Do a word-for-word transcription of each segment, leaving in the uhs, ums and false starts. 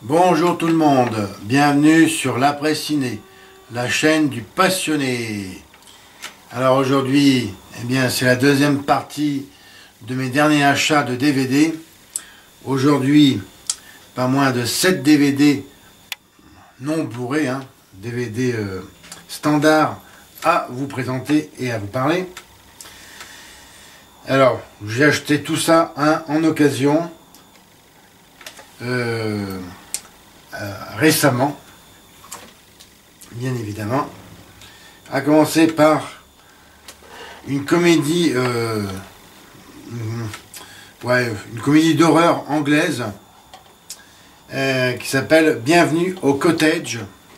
Bonjour tout le monde, bienvenue sur l'Après Ciné, la chaîne du passionné. Alors aujourd'hui, eh bien c'est la deuxième partie de mes derniers achats de D V D. Aujourd'hui, pas moins de sept D V D non bourrés, hein, D V D euh, standard à vous présenter et à vous parler. Alors, j'ai acheté tout ça hein, en occasion. Euh, Euh, récemment, bien évidemment, à commencer par une comédie, euh, ouais, une comédie d'horreur anglaise euh, qui s'appelle Bienvenue au Cottage.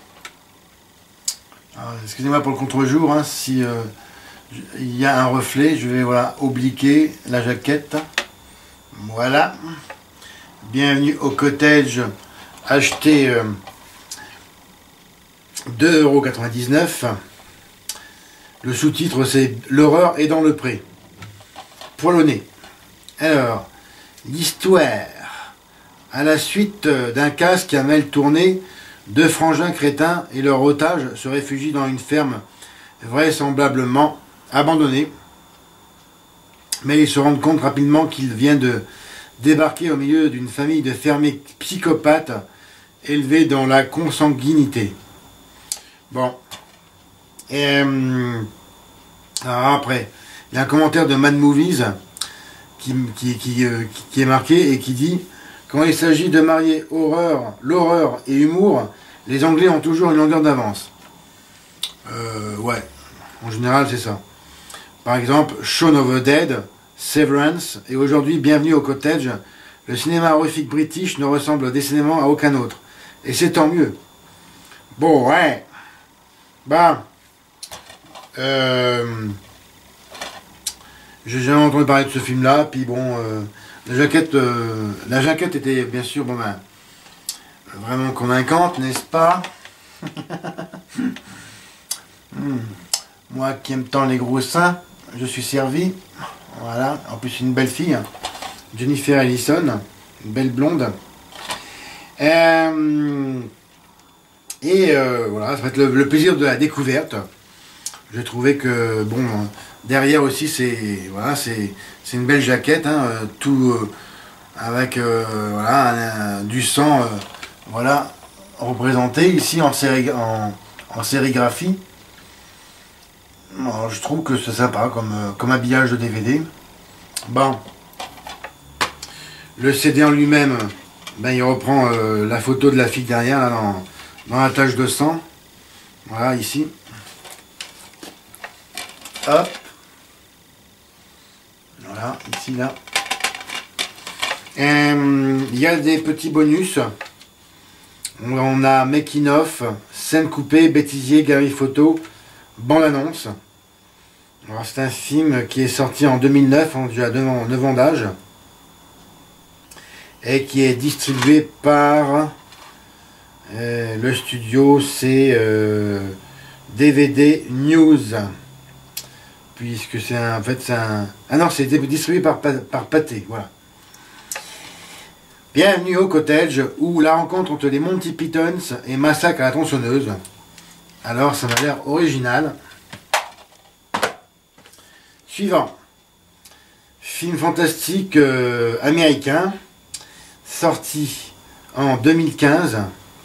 Excusez-moi pour le contre-jour, hein, si euh, il y a un reflet, je vais voilà obliquer la jaquette. Voilà. Bienvenue au Cottage. Acheté euh, deux euros quatre-vingt-dix-neuf. Le sous-titre c'est L'horreur est dans le pré. Poilonné. Alors, l'histoire. À la suite d'un casse qui a mal tourné, deux frangins crétins et leur otage se réfugient dans une ferme vraisemblablement abandonnée. Mais ils se rendent compte rapidement qu'ils viennent de débarquer au milieu d'une famille de fermiers psychopathes élevés dans la consanguinité. Bon. Et euh, alors après, il y a un commentaire de Mad Movies qui, qui, qui, euh, qui est marqué et qui dit « Quand il s'agit de marier horreur, l'horreur et humour, les Anglais ont toujours une longueur d'avance. Euh, » Ouais, en général c'est ça. Par exemple, Shaun of the Dead, Severance, et aujourd'hui Bienvenue au Cottage, le cinéma horrifique british ne ressemble décidément à aucun autre. Et c'est tant mieux. Bon, ouais. Bah. Euh, J'ai jamais entendu parler de ce film-là, puis bon, euh, la jaquette euh, la jaquette était bien sûr, bon ben, vraiment convaincante, n'est-ce pas? hmm. Moi qui aime tant les gros seins, je suis servi. Voilà, en plus une belle fille, Jennifer Aniston, une belle blonde. Euh, et euh, voilà, ça va être le, le plaisir de la découverte. J'ai trouvé que, bon, derrière aussi, c'est voilà, c'est une belle jaquette, hein, tout euh, avec euh, voilà, un, un, du sang euh, voilà, représenté ici en, séri, en, en sérigraphie. Alors, je trouve que c'est sympa comme, comme habillage de D V D. Bon. Le C D en lui-même, ben, il reprend euh, la photo de la fille derrière, là, dans, dans la tache de sang. Voilà, ici. Hop. Voilà, ici, là. Et, euh, il y a des petits bonus. On a making of, scène coupée, bêtisier, galerie photo, bande-annonce. C'est un film qui est sorti en deux mille neuf, on a neuf ans d'âge, et qui est distribué par euh, le studio, c'est euh, D V D News, puisque c'est en fait c'est un ah non c'est distribué par par Pathé, voilà. Bienvenue au Cottage, où la rencontre entre les Monty Pythons et Massacre à la tronçonneuse. Alors ça m'a l'air original. Suivant. Film fantastique euh, américain, sorti en deux mille quinze.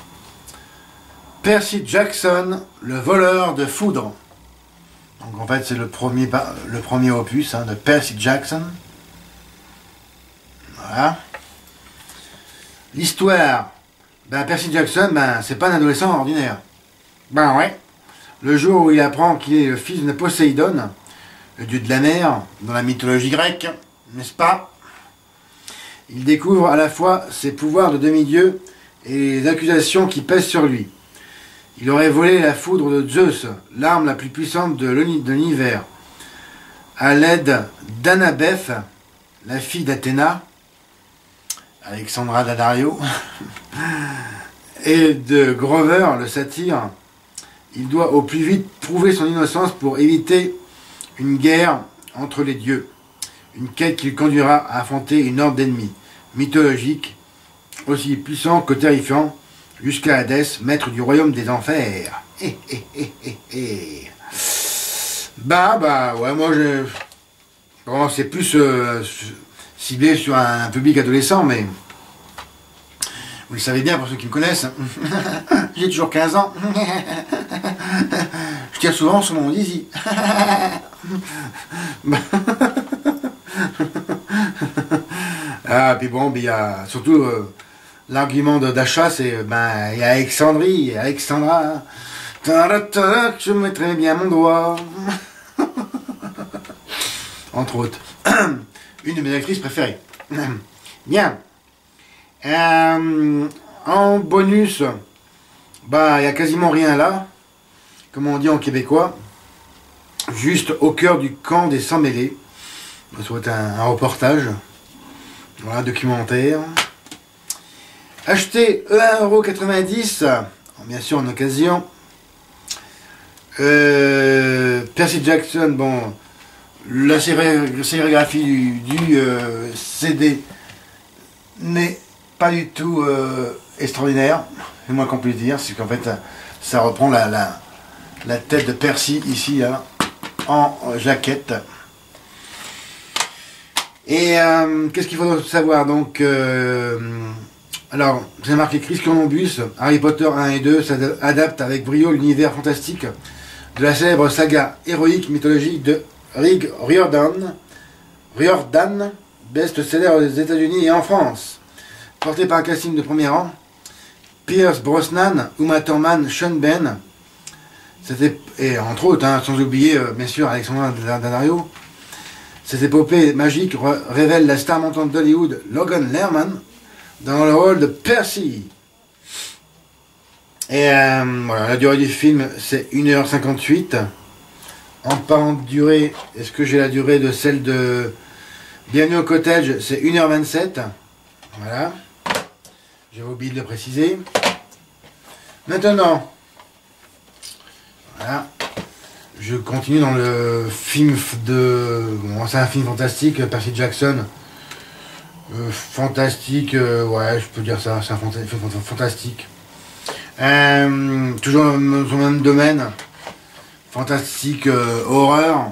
Percy Jackson, le voleur de foudre. Donc en fait c'est le premier, le premier opus hein, de Percy Jackson. Voilà. L'histoire. Ben, Percy Jackson, ben, c'est pas un adolescent ordinaire. Ben ouais. Le jour où il apprend qu'il est le fils de Poséidon, le dieu de la mer, dans la mythologie grecque, n'est-ce pas? Il découvre à la fois ses pouvoirs de demi-dieu et les accusations qui pèsent sur lui. Il aurait volé la foudre de Zeus, l'arme la plus puissante de l'univers, à l'aide d'Annabeth, la fille d'Athéna, Alexandra Daddario, et de Grover, le satyre. Il doit au plus vite prouver son innocence pour éviter une guerre entre les dieux, une quête qui le conduira à affronter une horde d'ennemis mythologiques aussi puissant que terrifiant, jusqu'à Hadès, maître du royaume des enfers. Eh, eh, eh, eh, eh. Bah, bah, ouais, moi, je... Bon, c'est plus euh, ciblé sur un, un public adolescent, mais... Vous le savez bien, pour ceux qui me connaissent, j'ai toujours quinze ans. Je tire souvent sur mon zizi. Ah, puis bon, il y a surtout euh, l'argument d'achat, c'est ben il y a Alexandrie, Alexandra. Hein. Je mettrai bien mon doigt. Entre autres. Une de mes actrices préférées. Bien. Euh, en bonus, bah il n'y a quasiment rien là, comme on dit en québécois, juste au cœur du camp des sans-mêlés. Ça va être un, un reportage, voilà, documentaire. Acheté un euro quatre-vingt-dix, bien sûr en occasion. Euh, Percy Jackson, bon, la série, sérigraphie du, du euh, C D n'est pas du tout euh, extraordinaire, c'est moins qu'on puisse dire, c'est qu'en fait ça reprend la, la, la tête de Percy ici là, en jaquette. Et euh, qu'est-ce qu'il faut savoir donc euh, alors c'est marqué Chris Columbus, Harry Potter un et deux s'adapte avec brio l'univers fantastique de la célèbre saga héroïque mythologique de Rick Riordan, Riordan, best-seller aux États-Unis et en France. Porté par un casting de premier rang, Pierce Brosnan, Uma Thurman, Sean Ben, c'était, et entre autres, hein, sans oublier euh, bien sûr Alexandra Daddario. Cette épopée magique révèle la star montante d'Hollywood, Logan Lerman, dans le rôle de Percy. Et euh, voilà, la durée du film, c'est une heure cinquante-huit. En parlant de durée, est-ce que j'ai la durée de celle de Bienvenue au Cottage? C'est une heure vingt-sept. Voilà. J'avais oublié de le préciser. Maintenant, voilà, je continue dans le film de... Bon, c'est un film fantastique, Percy Jackson. Euh, fantastique, euh, ouais, je peux dire ça, c'est un film fantastique. Euh, toujours dans son même domaine. Fantastique, euh, horreur.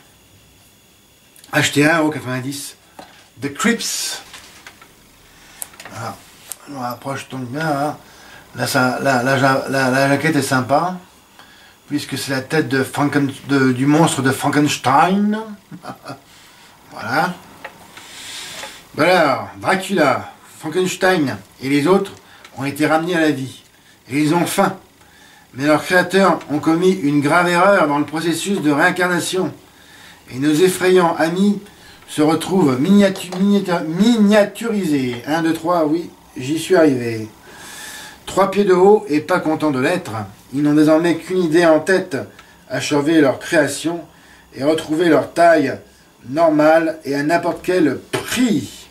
Acheté un euro quatre-vingt-dix. The Crips. Voilà. On approche donc bien là. Là, ça, là, là, la, la, la jaquette est sympa, puisque c'est la tête de Franken, de, du monstre de Frankenstein. Voilà. Alors, Dracula, Frankenstein et les autres ont été ramenés à la vie. Et ils ont faim. Mais leurs créateurs ont commis une grave erreur dans le processus de réincarnation. Et nos effrayants amis se retrouvent miniatu miniatur miniaturisés. un, deux, trois, oui. J'y suis arrivé. Trois pieds de haut et pas contents de l'être, ils n'ont désormais qu'une idée en tête, achever leur création et retrouver leur taille normale et à n'importe quel prix.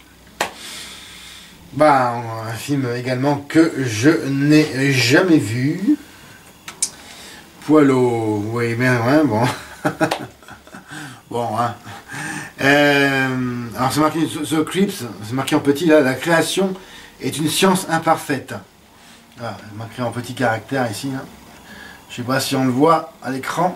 Bah, un film également que je n'ai jamais vu. Poilot, oui, bien, ouais, bon. Bon, hein. Euh, alors c'est marqué sur, sur Crips, c'est marqué en petit là, la création est une science imparfaite. Voilà, c'est marqué en petit caractère ici. Hein. Je sais pas si on le voit à l'écran.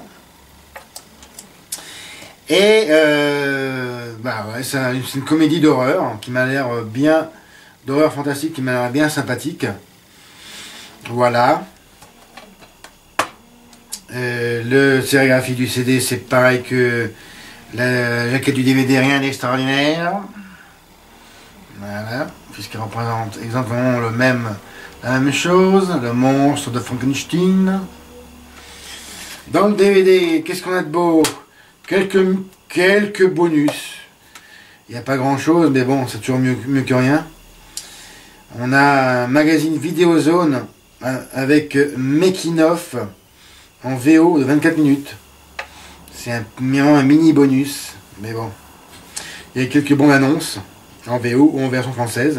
Et euh, bah ouais, c'est une, une comédie d'horreur qui m'a l'air bien, d'horreur fantastique qui m'a l'air bien sympathique. Voilà. Euh, le sérigraphie du C D, c'est pareil que la jaquette du D V D, rien d'extraordinaire. Voilà, puisqu'il représente exactement le même, la même chose, le monstre de Frankenstein. Dans le D V D, qu'est-ce qu'on a de beau? Quelques, quelques bonus. Il n'y a pas grand chose, mais bon, c'est toujours mieux, mieux que rien. On a un magazine Vidéozone avec Making of en V O de vingt-quatre minutes. C'est un, un mini bonus, mais bon. Il y a quelques bonnes annonces en V O ou en version française.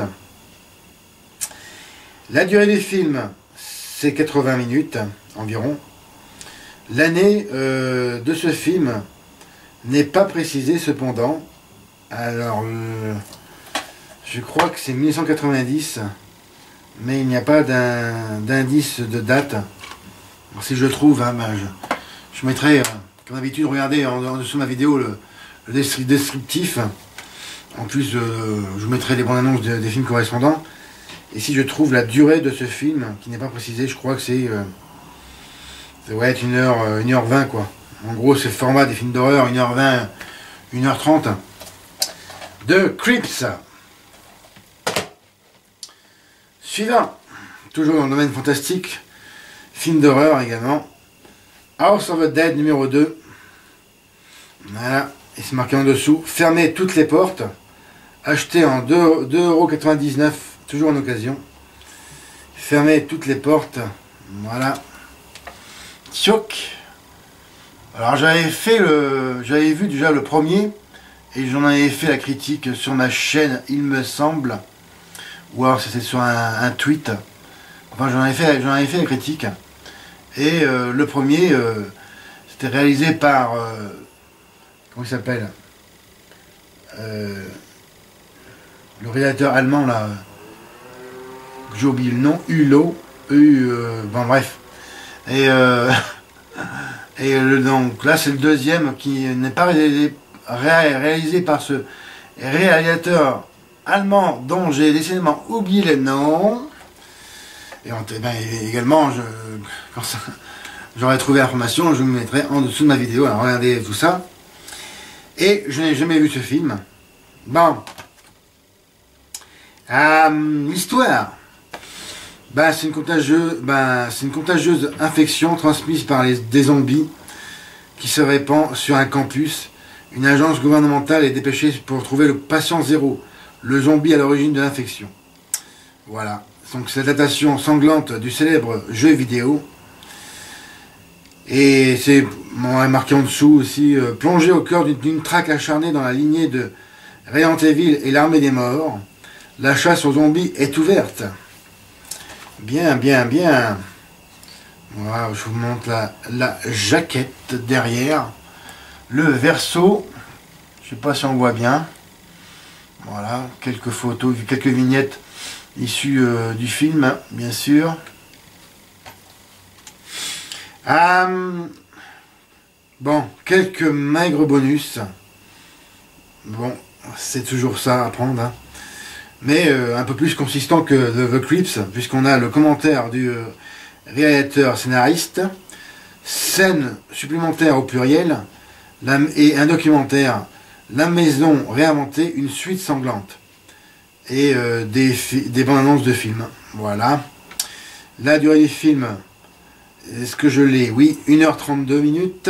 La durée du film, c'est quatre-vingts minutes environ. L'année euh, de ce film n'est pas précisée cependant. Alors, euh, je crois que c'est mille neuf cent quatre-vingt-dix. mais il n'y a pas d'indice de date. Alors, si je le trouve, hein, ben, je, je mettrai, euh, comme d'habitude, regardez en, en dessous de ma vidéo le, le descriptif. En plus, euh, je vous mettrai les bandes annonces de, des films correspondants. Et si je trouve la durée de ce film, qui n'est pas précisée, je crois que c'est... Euh, ça doit être une heure, euh, une heure vingt, quoi. En gros, c'est le format des films d'horreur, une heure vingt, une heure trente. De Creeps. Suivant. Toujours dans le domaine fantastique. Film d'horreur également. House of the Dead numéro deux. Voilà. Et c'est marqué en dessous. Fermez toutes les portes. Acheté en deux euros quatre-vingt-dix-neuf. Toujours en occasion. Fermez toutes les portes. Voilà. Tchouk. Alors j'avais fait le. J'avais vu déjà le premier. Et j'en avais fait la critique sur ma chaîne, il me semble. Ou alors c'était sur un, un tweet. Enfin j'en avais fait, j'en avais fait la critique. Et euh, le premier, euh, c'était réalisé par... Euh, comment il s'appelle euh, le réalisateur allemand, là. J'ai oublié le nom. Hulot. U, euh, bon bref. Et, euh, et le, donc là c'est le deuxième qui n'est pas réalisé, réalisé par ce réalisateur allemand dont j'ai décidément oublié le nom. Et ben, également, je, quand j'aurai trouvé l'information, je vous mettrai en dessous de ma vidéo. Alors regardez tout ça. Et je n'ai jamais vu ce film. Bon. Euh, L'histoire. Ben, c'est une contagieuse, ben, c'est une contagieuse infection transmise par les, des zombies qui se répand sur un campus. Une agence gouvernementale est dépêchée pour trouver le patient zéro, le zombie à l'origine de l'infection. Voilà. Donc c'est l'adaptation sanglante du célèbre jeu vidéo. Et c'est marqué en dessous aussi, euh, plongé au cœur d'une traque acharnée dans la lignée de Resident Evil et l'armée des morts. La chasse aux zombies est ouverte. Bien, bien, bien. Voilà, je vous montre la, la jaquette derrière. Le verso. Je sais pas si on voit bien. Voilà, quelques photos, quelques vignettes issu euh, du film, bien sûr. Euh, bon, quelques maigres bonus. Bon, c'est toujours ça à prendre. Hein. Mais euh, un peu plus consistant que The, The Creeps, puisqu'on a le commentaire du euh, réalisateur scénariste, scène supplémentaire au pluriel, la, et un documentaire, La Maison réinventée, une suite sanglante. Et euh, des, des bandes annonces de films. Voilà. La durée du film, est-ce que je l'ai? Oui, une heure trente-deux minutes.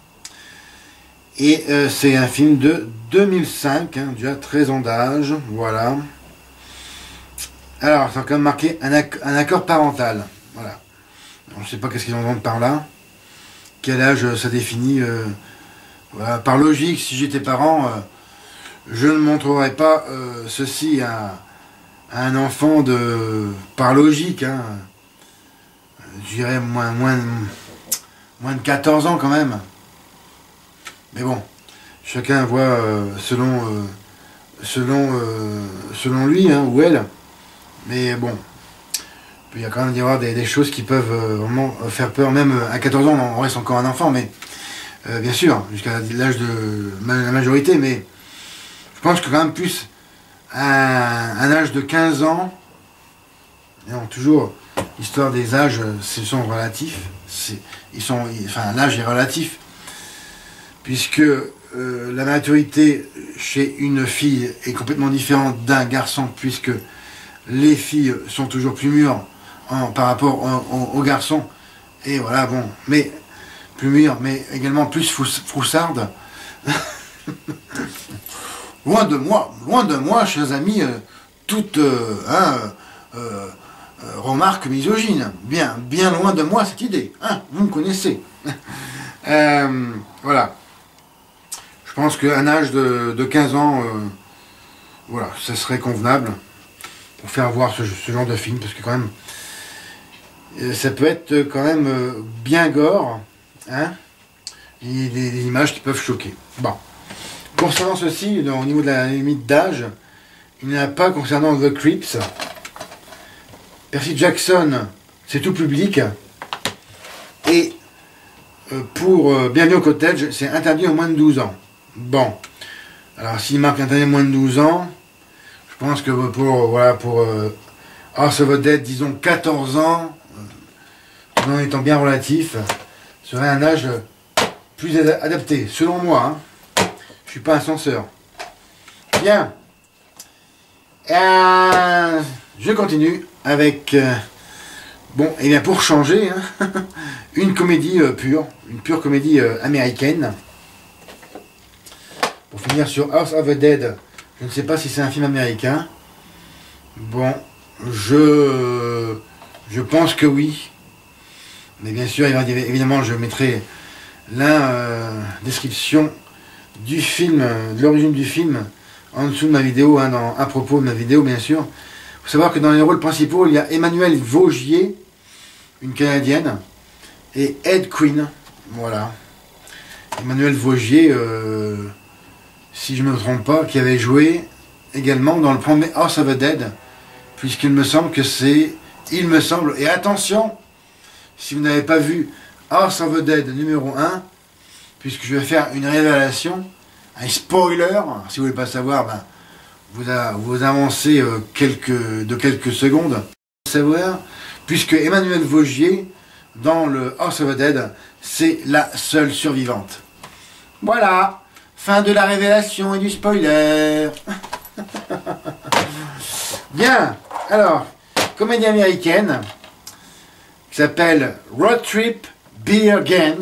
Et euh, c'est un film de deux mille cinq, hein, déjà treize ans d'âge. Voilà. Alors, c'est quand même marqué un, ac un accord parental. Voilà. Alors, je ne sais pas qu'est-ce qu'ils entendent par là. Quel âge ça définit. Euh, voilà. Par logique, si j'étais parent... Euh, je ne montrerai pas euh, ceci à, à un enfant de par logique, hein. Je dirais moins, moins, moins de quatorze ans quand même. Mais bon, chacun voit euh, selon, euh, selon, euh, selon lui hein, ou elle. Mais bon, il y a quand même y avoir des, des choses qui peuvent euh, vraiment faire peur. Même à quatorze ans, on reste encore un enfant, mais euh, bien sûr, jusqu'à l'âge de la majorité, mais je pense que quand même plus à un âge de quinze ans, non, toujours, l'histoire des âges, ce sont relatifs, ils sont, enfin l'âge est relatif, puisque euh, la maturité chez une fille est complètement différente d'un garçon, puisque les filles sont toujours plus mûres en, par rapport aux garçons, et voilà, bon, mais plus mûres, mais également plus froussardes. Loin de moi, loin de moi, chers amis, euh, toute euh, hein, euh, euh, remarque misogyne. Bien, bien loin de moi cette idée. Hein, vous me connaissez. euh, voilà. Je pense qu'un âge de, de quinze ans, euh, voilà, ça serait convenable pour faire voir ce, ce genre de film, parce que quand même, euh, ça peut être quand même euh, bien gore, hein, et des, des images qui peuvent choquer. Bon. Concernant ceci, au niveau de la limite d'âge, il n'y en a pas concernant The Creeps. Percy Jackson, c'est tout public. Et euh, pour euh, Bienvenue au Cottage, c'est interdit aux moins de douze ans. Bon. Alors, s'il marque interdit aux moins de douze ans, je pense que pour, voilà, pour euh, House of the Dead, disons quatorze ans, euh, en étant bien relatif, serait un âge plus ad adapté, selon moi. Hein. Je suis pas un censeur. Bien. Euh, je continue avec, euh, bon, et bien pour changer, hein, une comédie euh, pure, une pure comédie euh, américaine. Pour finir sur House of the Dead, je ne sais pas si c'est un film américain. Bon, je, je pense que oui. Mais bien sûr, évidemment, je mettrai la euh, description du film, de l'origine du film, en dessous de ma vidéo, hein, dans, à propos de ma vidéo, bien sûr. Il faut savoir que dans les rôles principaux, il y a Emmanuelle Vaugier, une Canadienne, et Ed Quinn, voilà. Emmanuelle Vaugier, euh, si je ne me trompe pas, qui avait joué également dans le premier House of the Dead, puisqu'il me semble que c'est, il me semble, et attention, si vous n'avez pas vu House of the Dead numéro un, puisque je vais faire une révélation, un spoiler, si vous ne voulez pas savoir, ben, vous, a, vous avancez euh, quelques, de quelques secondes, savoir, puisque Emmanuelle Vaugier, dans le House of the Dead, c'est la seule survivante. Voilà, fin de la révélation et du spoiler. Bien, alors, comédie américaine, qui s'appelle Road Trip Beer Games,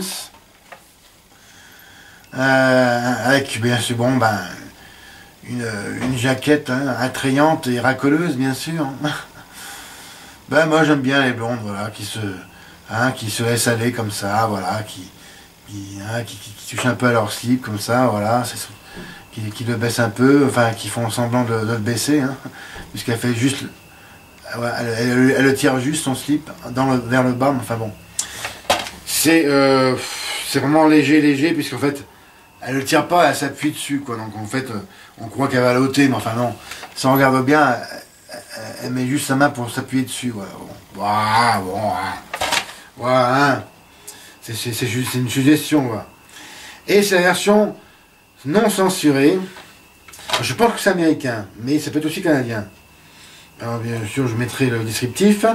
euh, avec bien sûr, bon, ben, une, une jaquette hein, attrayante et racoleuse, bien sûr. Ben, moi j'aime bien les blondes, voilà, qui se, hein, qui se laissent aller comme ça, voilà, qui, qui, hein, qui, qui, qui touchent un peu à leur slip, comme ça, voilà, qui, qui le baissent un peu, enfin, qui font semblant de, de le baisser, hein, puisqu'elle fait juste, elle, elle, elle le tire juste son slip dans le, vers le bas, enfin bon. C'est euh, c'est vraiment léger, léger, puisqu'en fait, elle le tire pas, elle s'appuie dessus, quoi. Donc en fait, on croit qu'elle va l'ôter, mais enfin non. Si on regarde bien, elle, elle met juste sa main pour s'appuyer dessus, voilà. Bon, voilà, bon, voilà, hein. C'est juste une suggestion, voilà. Et c'est la version non censurée. Je pense que c'est américain, mais ça peut être aussi canadien. Alors bien sûr, je mettrai le descriptif.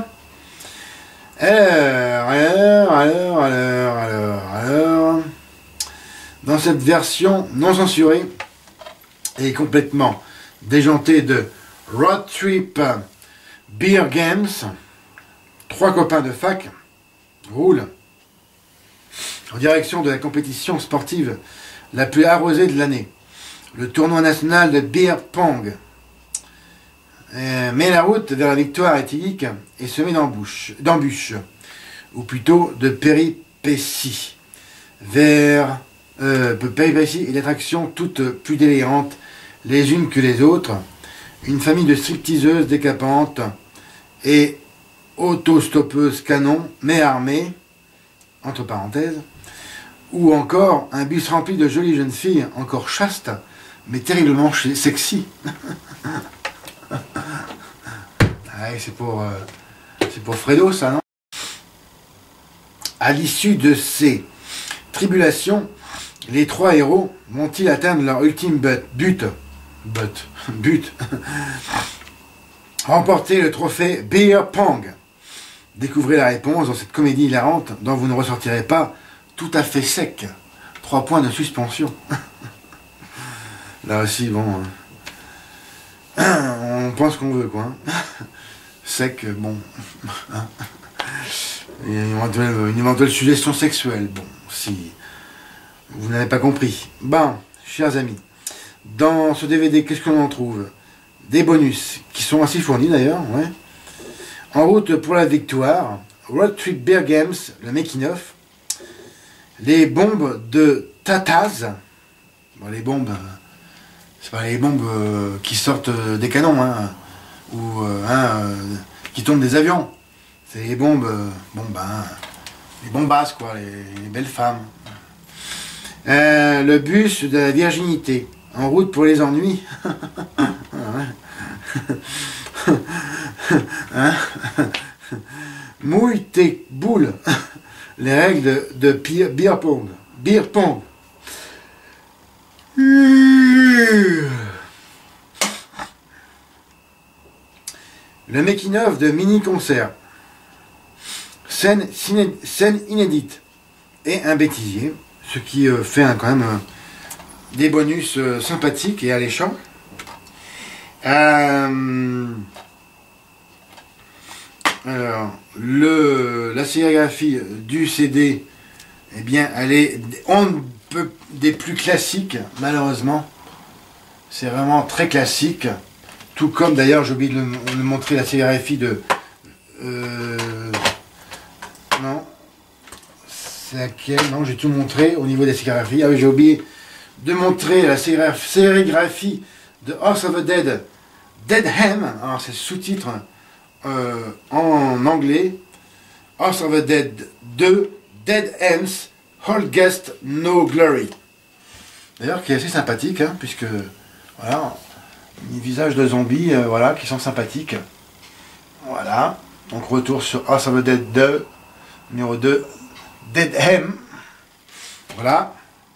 Alors, alors, alors, alors, alors, alors... Dans cette version non censurée et complètement déjantée de Road Trip Beer Games, trois copains de fac roulent en direction de la compétition sportive la plus arrosée de l'année, le tournoi national de beer pong. Euh, mais la route vers la victoire éthylique est semée d'embûches, ou plutôt de péripéties, vers euh, péripéties et d'attractions toutes plus délirantes les unes que les autres, une famille de stripteaseuses décapantes et autostoppeuses canons, mais armées, entre parenthèses, ou encore un bus rempli de jolies jeunes filles encore chastes, mais terriblement sexy. Ah, c'est pour, euh, c'est pour Fredo, ça, non? À l'issue de ces tribulations, les trois héros vont-ils atteindre leur ultime but, but, but, but remporter le trophée Beer Pong? Découvrez la réponse dans cette comédie hilarante dont vous ne ressortirez pas tout à fait sec. Trois points de suspension. Là aussi, bon, on pense qu'on veut, quoi. Sec, bon. Une éventuelle, une éventuelle suggestion sexuelle, bon, si vous n'avez pas compris. Bon, chers amis, dans ce D V D, qu'est-ce qu'on en trouve? Des bonus, qui sont assez fournis d'ailleurs, ouais. En route pour la victoire, Road Trip Beer Games, le making-of, les bombes de Tataz, bon, les bombes, c'est pas les bombes euh, qui sortent des canons, hein, ou euh, hein, euh, qui tombent des avions. C'est les bombes, euh, bon ben, les bombasses quoi, les, les belles femmes. Euh, le bus de la virginité, en route pour les ennuis. Hein? Mouille tes boules. Les règles de, de beer, beer pong. Beer pong. Le making-of de mini-concert. Scène, ciné, scène inédite. Et un bêtisier. Ce qui euh, fait hein, quand même euh, des bonus euh, sympathiques et alléchants. Euh, alors, le, la sérigraphie du C D, eh bien, elle est on ne peut des plus classiques, malheureusement. C'est vraiment très classique. Tout comme d'ailleurs, j'ai oublié de, de montrer la sérigraphie de. Euh, non. C'est laquelle? Non, j'ai tout montré au niveau des sérigraphies. Ah oui, j'ai oublié de montrer la sérigraphie de House of the Dead, Dead Ham. Alors, c'est sous-titre euh, en anglais. House of the Dead deux, Dead Hams, All Guest, No Glory. D'ailleurs, qui est assez sympathique, hein, puisque, voilà, des visages de zombies, euh, voilà, qui sont sympathiques. Voilà. Donc, retour sur House of the Dead deux, numéro deux, Dead Ham. Voilà.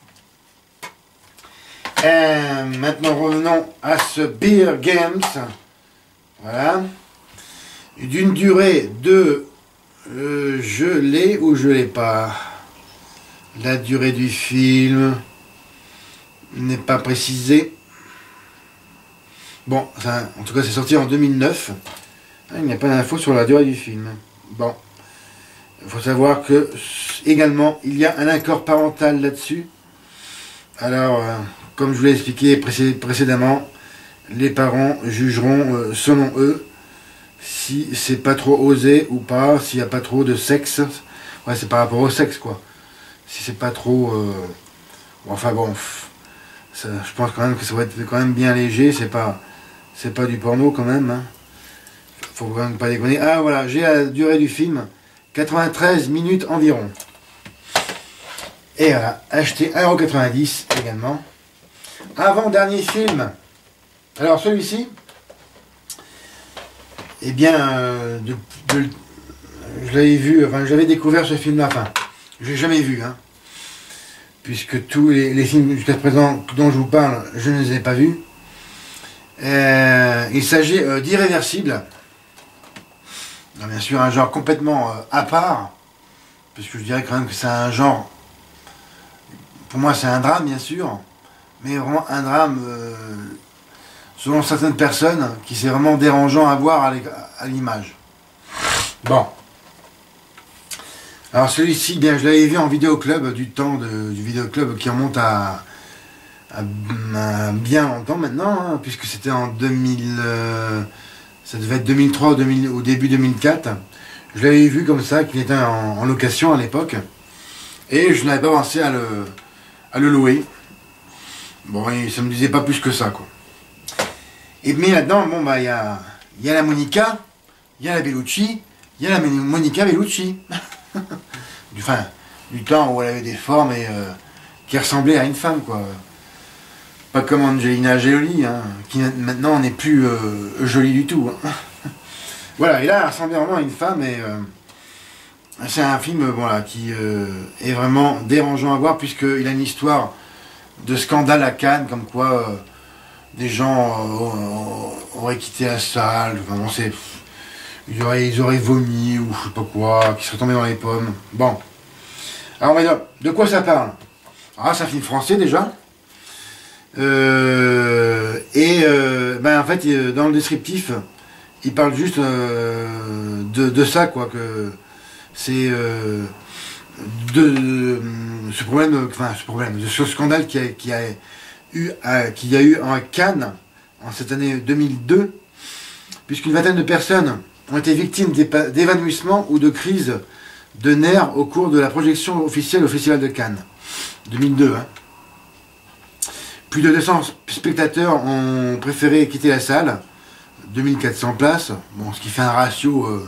Et maintenant, revenons à ce Beer Games. Voilà. D'une durée de... Euh, je l'ai ou je l'ai pas. La durée du film n'est pas précisée. Bon, ça, en tout cas, c'est sorti en deux mille neuf. Il n'y a pas d'infos sur la durée du film. Bon. Il faut savoir que, également, il y a un accord parental là-dessus. Alors, euh, comme je vous l'ai expliqué précé précédemment, les parents jugeront, euh, selon eux, si c'est pas trop osé ou pas, s'il n'y a pas trop de sexe. Ouais, c'est par rapport au sexe, quoi. Si c'est pas trop... Euh, bon, enfin bon, ça, je pense quand même que ça va être quand même bien léger. C'est pas, c'est pas du porno, quand même. Hein. Faut quand même pas déconner. Ah, voilà, j'ai la durée du film. quatre-vingt-treize minutes environ. Et voilà, acheté un euro quatre-vingt-dix également. Avant-dernier film. Alors celui-ci, eh bien, euh, de, de, je l'avais vu, enfin j'avais découvert ce film-là, enfin, je l'ai jamais vu, hein, puisque tous les, les films jusqu'à présent dont je vous parle, je ne les ai pas vus. Euh, il s'agit euh, d'Irréversible. Bien sûr, un genre complètement euh, à part, parce que je dirais quand même que c'est un genre, pour moi c'est un drame bien sûr, mais vraiment un drame, euh, selon certaines personnes, qui c'est vraiment dérangeant à voir à l'image. Bon. Alors celui-ci, bien je l'avais vu en vidéoclub, du temps de, du vidéoclub qui remonte à, à, à bien longtemps maintenant, hein, puisque c'était en deux mille... Euh, ça devait être deux mille trois ou deux mille, au début deux mille quatre. Je l'avais vu comme ça, qu'il était en, en location à l'époque. Et je n'avais pas pensé à le, à le louer. Bon, et ça me disait pas plus que ça, quoi. Et mais là-dedans, bon, bah, il y a, y a la Monica, il y a la Bellucci, il y a la Monica Bellucci. du, enfin, du temps où elle avait des formes et euh, qui ressemblaient à une femme, quoi. Pas comme Angelina Jolie, hein, qui maintenant n'est plus euh, jolie du tout. Hein. Voilà, et là, elle ressemblait vraiment à une femme, et euh, c'est un film bon, là, qui euh, est vraiment dérangeant à voir, puisqu'il a une histoire de scandale à Cannes, comme quoi euh, des gens euh, auraient quitté la salle, enfin, bon, c'est, ils, auraient, ils auraient vomi, ou je sais pas quoi, qui seraient tombés dans les pommes. Bon. Alors, on va dire, de quoi ça parle? Ah, c'est un film français déjà. Euh, et euh, ben en fait dans le descriptif il parle juste euh, de, de ça, quoi, que c'est euh, de ce problème, enfin ce problème, de ce scandale qui a, qui a eu à, qu'il y a eu à Cannes en cette année deux mille deux, puisqu'une vingtaine de personnes ont été victimes d'évanouissements ou de crises de nerfs au cours de la projection officielle au Festival de Cannes deux mille deux, hein. Plus de deux cents spectateurs ont préféré quitter la salle, deux mille quatre cents places, bon, ce qui fait un ratio euh,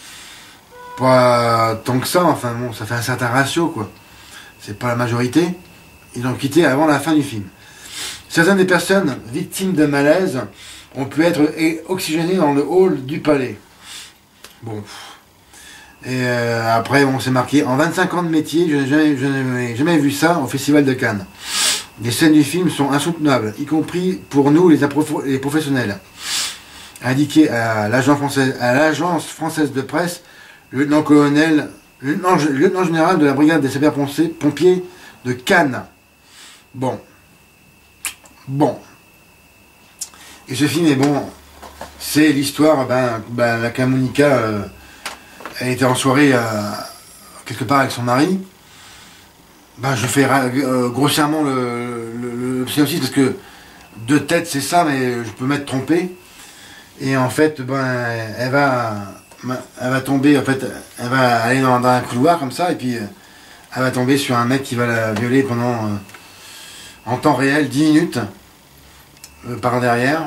pas tant que ça, enfin bon, ça fait un certain ratio, quoi. C'est pas la majorité. Ils ont quitté avant la fin du film. Certaines des personnes victimes de malaise ont pu être oxygénées dans le hall du palais. Bon, Et euh, après, on s'est marqué en vingt-cinq ans de métier, je n'ai jamais, jamais, jamais vu ça au Festival de Cannes. Les scènes du film sont insoutenables, y compris pour nous, les, les professionnels. Indiqué à l'agence française, à l'agence française de presse, le lieutenant-colonel, le lieutenant général de la brigade des sapeurs-pompiers de Cannes. Bon. Bon. Et ce film est bon. C'est l'histoire, ben, ben, la Camonica, euh, elle était en soirée euh, quelque part avec son mari. Ben, je fais euh, grossièrement le, le, le synopsis parce que de tête c'est ça, mais je peux m'être trompé. Et en fait, ben, elle va, elle va tomber, en fait, elle va aller dans, dans un couloir comme ça, et puis elle va tomber sur un mec qui va la violer pendant, euh, en temps réel, dix minutes, euh, par derrière.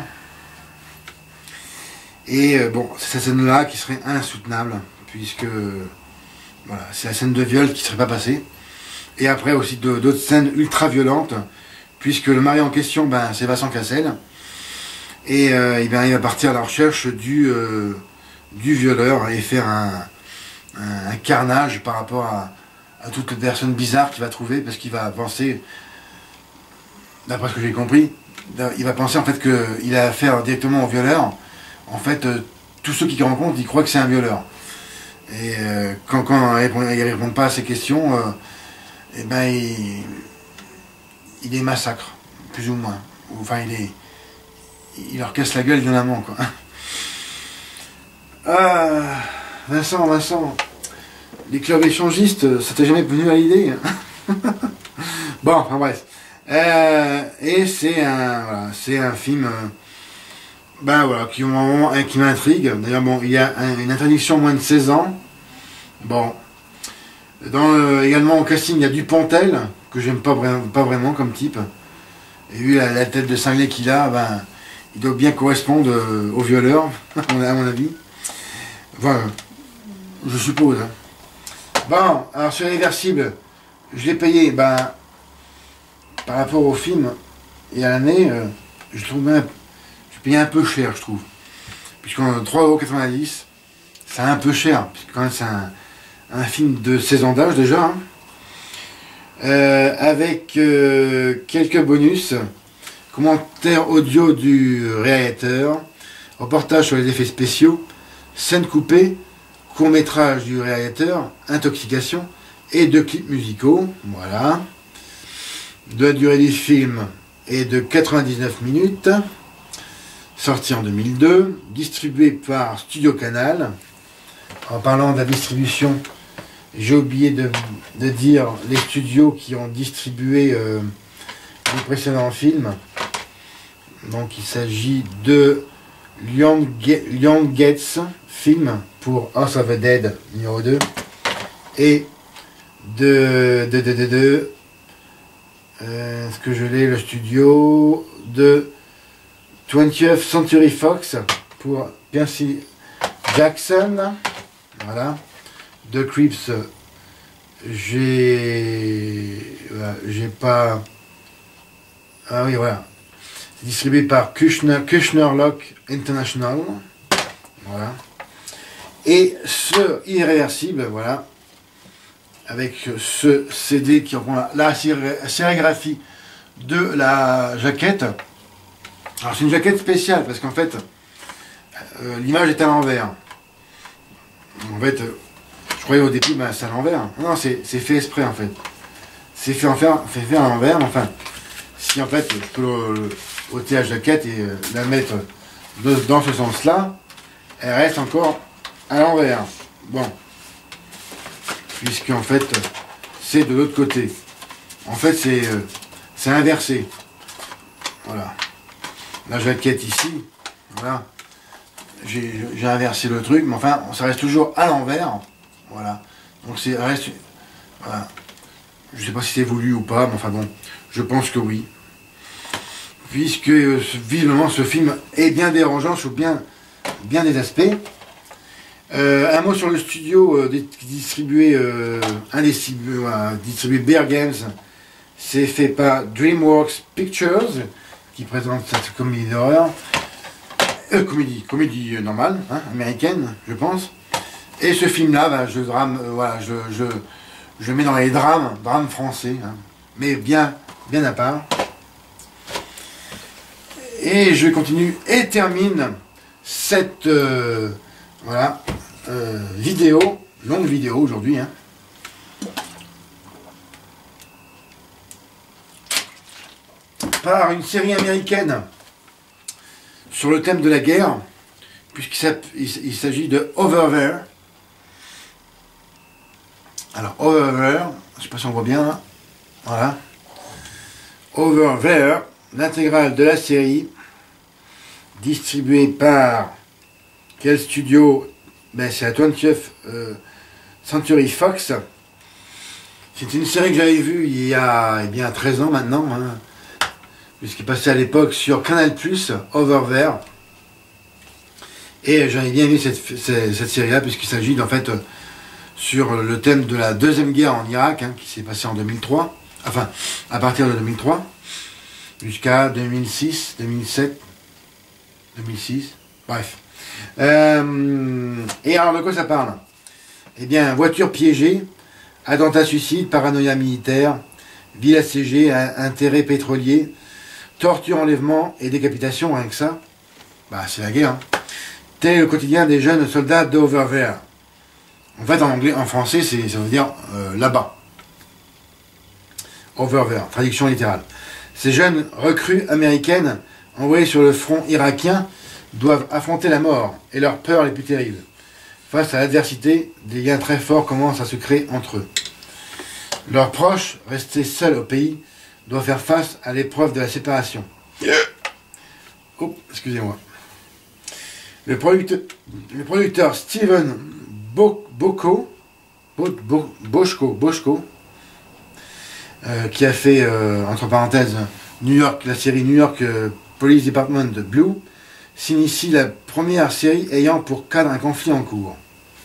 Et euh, bon, c'est cette scène-là qui serait insoutenable, puisque, voilà, c'est la scène de viol qui ne serait pas passée. Et après aussi d'autres scènes ultra violentes, puisque le mari en question, ben, c'est Vincent Cassel. Et, euh, et bien, il va partir à la recherche du, euh, du violeur et faire un, un, un carnage par rapport à, à toutes les personnes bizarres qu'il va trouver, parce qu'il va penser, d'après ce que j'ai compris, il va penser en fait qu'il a affaire directement au violeur. En fait, euh, tous ceux qu'il rencontre, ils croient que c'est un violeur. Et euh, quand, quand ils ne répondent pas à ces questions, euh, et ben, il, il les massacre, plus ou moins. Enfin, il est... il leur casse la gueule violemment, quoi. Ah, Vincent, Vincent, les clubs échangistes, ça t'est jamais venu à l'idée? Bon, enfin bref. Euh, et c'est un, voilà, c'est un film, euh, ben voilà, qui, qui m'intrigue. D'ailleurs, bon, il y a un, une interdiction moins de seize ans. Bon. Dans le, également au casting, il y a Dupontel, que j'aime pas, pas vraiment comme type. Et vu la, la tête de cinglé qu'il a, ben... il doit bien correspondre euh, au violeur, à mon avis. Voilà, je suppose. Bon, alors sur Irréversible, je l'ai payé, ben, par rapport au film et à l'année, euh, je trouve bien, je payé un peu cher, je trouve. Puisqu'en trois euros quatre-vingt-dix, c'est un peu cher, puisque quand même c'est un, un film de seize ans d'âge déjà, hein. euh, avec euh, quelques bonus. Commentaire audio du réalisateur, reportage sur les effets spéciaux, scènes coupées, court-métrage du réalisateur, intoxication et deux clips musicaux. Voilà. De la durée du film est de quatre-vingt-dix-neuf minutes, sorti en deux mille deux, distribué par Studio Canal. En parlant de la distribution, j'ai oublié de, de dire les studios qui ont distribué euh, le précédent film. Donc il s'agit de Lionsgate Film pour House of the Dead numéro deux et de de de de, de euh, ce que je l'ai le studio de twentieth Century Fox pour Percy Jackson. Voilà. De Creeps, j'ai voilà, j'ai pas ah oui voilà, c'est distribué par Kushner, Kushner Lock International, voilà, et ce Irréversible, voilà, avec ce C D qui reprend la, la sérigraphie de la jaquette. Alors c'est une jaquette spéciale parce qu'en fait euh, l'image est à l'envers. En fait, euh, je croyais au début, ben, c'est à l'envers. Non, c'est fait exprès en fait. C'est fait, en faire, fait faire à l'envers, enfin. Si en fait, je peux le, le, ôter la jaquette et euh, la mettre de, dans ce sens-là, elle reste encore à l'envers. Bon. Puisqu'en fait, c'est de l'autre côté. En fait, c'est euh, c'est inversé. Voilà. La jaquette ici, voilà. J'ai inversé le truc, mais enfin, ça reste toujours à l'envers. Voilà. Donc c'est reste. Voilà. Je sais pas si c'est voulu ou pas, mais enfin bon, je pense que oui. Puisque euh, visiblement ce film est bien dérangeant sur bien, bien des aspects. Euh, un mot sur le studio euh, distribué, euh, un des euh, distribué Bear Games. C'est fait par DreamWorks Pictures, qui présente cette comédie d'horreur. Euh, comédie, comédie normale, hein, américaine, je pense. Et ce film-là, ben, je, drame, euh, voilà, je, je, je le mets dans les drames, drames français, hein, mais bien, bien à part. Et je continue et termine cette euh, voilà, euh, vidéo, longue vidéo aujourd'hui, hein, par une série américaine sur le thème de la guerre, puisqu'il s'agit de Over There. Alors, Over There, je ne sais pas si on voit bien là, voilà. Over There, l'intégrale de la série, distribuée par quel studio? Ben, c'est la twentieth euh, Century Fox. C'est une série que j'avais vue il y a eh bien, treize ans maintenant, hein, puisqu'il passait à l'époque sur Canal plus, Over There. Et j'avais bien aimé cette, cette, cette série-là, puisqu'il s'agit en fait sur le thème de la deuxième guerre en Irak, hein, qui s'est passée en deux mille trois, enfin à partir de deux mille trois, jusqu'à deux mille six, deux mille sept, deux mille six, bref. Euh, et alors de quoi ça parle? Eh bien, voiture piégée, attentat suicide, paranoïa militaire, ville assiégée, intérêt pétrolier, torture, enlèvement et décapitation, rien que ça. Bah, c'est la guerre. Hein. Tel le quotidien des jeunes soldats d'Over There. En fait, en anglais, en français, ça veut dire euh, là-bas. Over There, traduction littérale. Ces jeunes recrues américaines envoyées sur le front irakien doivent affronter la mort et leurs peurs les plus terribles. Face à l'adversité, des liens très forts commencent à se créer entre eux. Leurs proches, restés seuls au pays, doivent faire face à l'épreuve de la séparation. Oh, excusez-moi. Le producteur, le producteur Steven Bo Bocco, Bo Bo Boschko, Boschko euh, qui a fait, euh, entre parenthèses, New York, la série New York euh, Police Department de Blue, s'initie la première série ayant pour cadre un conflit en cours.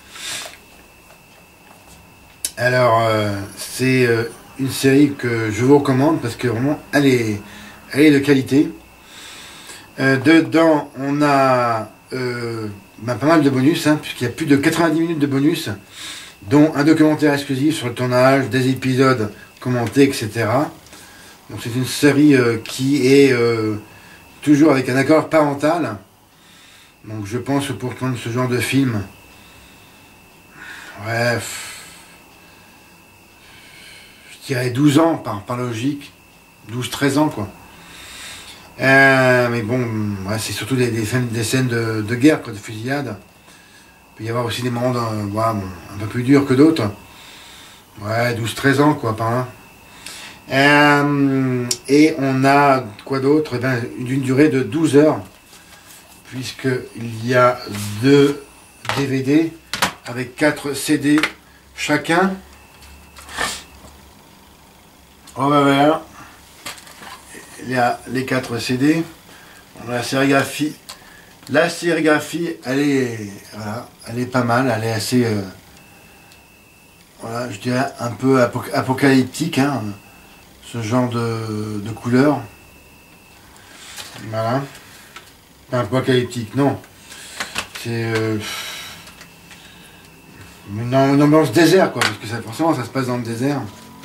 Alors, euh, c'est euh, une série que je vous recommande parce que vraiment, elle est, elle est de qualité. Euh, dedans, on a euh, ben, pas mal de bonus, hein, puisqu'il y a plus de quatre-vingt-dix minutes de bonus, dont un documentaire exclusif sur le tournage, des épisodes commentés, et cetera. Donc c'est une série euh, qui est euh, toujours avec un accord parental. Donc je pense que pour prendre ce genre de film, bref, je dirais douze ans par, par logique, douze treize ans quoi. Euh, mais bon, ouais, c'est surtout des, des, des scènes de, de guerre, quoi, de fusillade. Il peut y avoir aussi des moments de, ouais, bon, un peu plus durs que d'autres. Ouais, douze treize ans quoi par là. Euh, et on a quoi d'autre? Eh ben, d'une durée de douze heures, puisqu'il y a deux D V D avec quatre C D chacun. On va voir. Il y a les quatre C D. On a la sérigraphie. La sérigraphie, elle est, voilà, elle est pas mal. Elle est assez, euh, voilà, je dirais un peu apoc apocalyptique, hein, ce genre de, de couleur. Voilà. Pas apocalyptique, non. C'est euh, une, une ambiance désert, quoi, parce que ça, forcément, ça se passe dans le désert.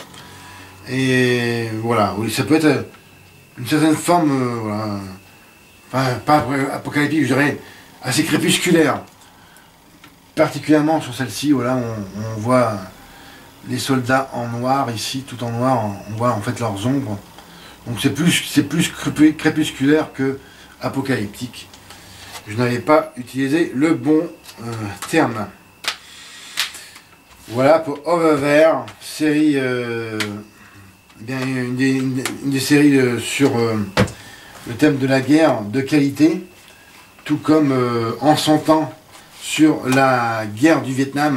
Et voilà, oui, ça peut être une certaine forme, euh, voilà, enfin, pas apocalyptique, je dirais, assez crépusculaire. Particulièrement sur celle-ci, voilà, on, on voit les soldats en noir, ici, tout en noir, on voit en fait leurs ombres. Donc c'est plus, c'est plus crépusculaire que apocalyptique. Je n'avais pas utilisé le bon euh, terme. Voilà pour Over There, série, euh, bien une des, une, une des séries euh, sur euh, le thème de la guerre de qualité, tout comme euh, en son temps sur la guerre du Vietnam,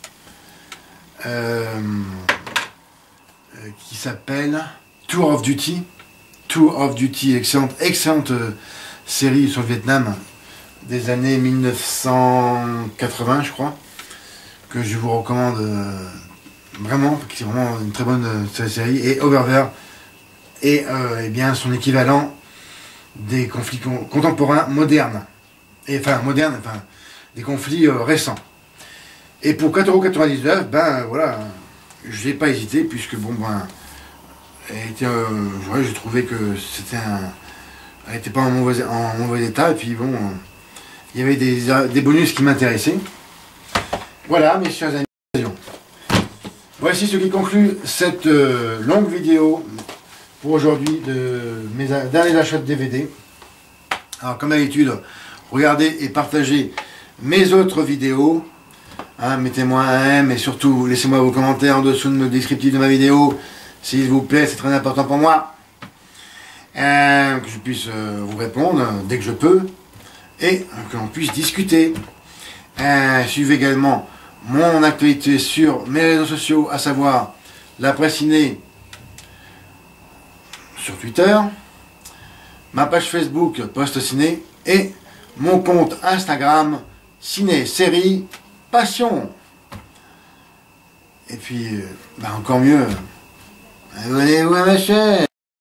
euh, euh, qui s'appelle Tour of Duty. Tour of Duty, excellente, excellente euh, série sur le Vietnam des années mille neuf cent quatre-vingts, je crois, que je vous recommande euh, vraiment, qui est vraiment une très bonne euh, série. Et Over There est euh, eh bien son équivalent des conflits contemporains modernes, et enfin modernes, enfin des conflits euh, récents. Et pour quatre euros quatre-vingt-dix-neuf, ben voilà, je n'ai pas hésité, puisque bon ben, elle était, euh, ouais, j'ai trouvé que c'était un, elle n'était pas en mauvais, en mauvais état, et puis bon, euh, il y avait des, des bonus qui m'intéressaient. Voilà, mes chers amis. Voici ce qui conclut cette euh, longue vidéo pour aujourd'hui de mes derniers achats de D V D. Alors comme d'habitude, regardez et partagez mes autres vidéos. Hein, mettez-moi un M et surtout laissez-moi vos commentaires en dessous de le descriptif de ma vidéo. S'il vous plaît, c'est très important pour moi. Euh, que je puisse euh, vous répondre dès que je peux. Et que l'on puisse discuter. Euh, suivez également mon actualité sur mes réseaux sociaux, à savoir la presse ciné sur Twitter, ma page Facebook Post Ciné et mon compte Instagram Ciné Série Passion. Et puis, euh, bah encore mieux, abonnez-vous à ma chaîne.